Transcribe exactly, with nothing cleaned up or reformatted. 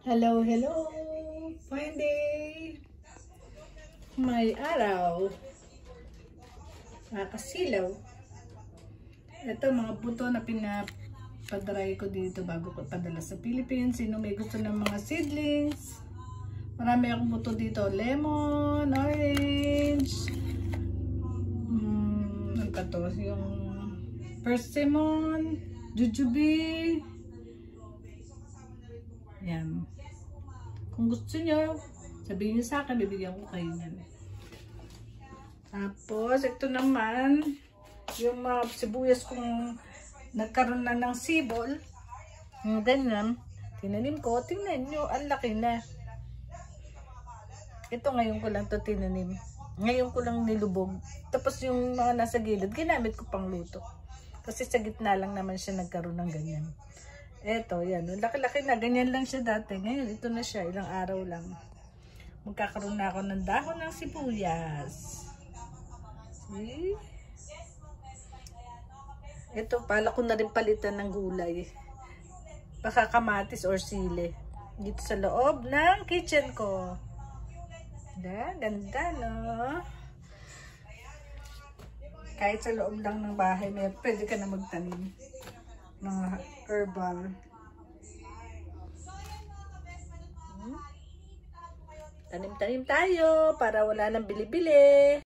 Hello, hello! Fine day! May araw. Nakasilaw. Ito mga buto na pinapadry ko dito bago ko padala sa Philippines. Sino may gusto ng mga seedlings? Marami akong buto dito. Lemon, orange. Hmm, ano pa to? Yung persimmon, jujube. Yan. Kung gusto nyo, sabihin nyo sa akin, bibigyan ko kayo yan. Tapos, ito naman, yung mga sibuyas kung nagkaroon na ng sibol, yung ganyan, tinanim ko, tingnan nyo, ang laki na. Ito ngayon ko lang to tinanim. Ngayon ko lang nilubog. Tapos yung mga nasa gilid, ginamit ko pang luto. Kasi sa gitna lang naman siya nagkaroon ng ganyan. Eto, yan. Laki-laki na. Ganyan lang siya dati. Ngayon, ito na siya. Ilang araw lang. Magkakaroon na ako ng dahon ng sibuyas. See? Ito, pala ko na rin palitan ng gulay. Baka kamatis or sili. Dito sa loob ng kitchen ko. Da, ganda, no? Kahit sa loob lang ng bahay, may pwede ka na magtanim. Mga herbal. Hmm? Tanim-tanim tayo para wala nang bili-bili.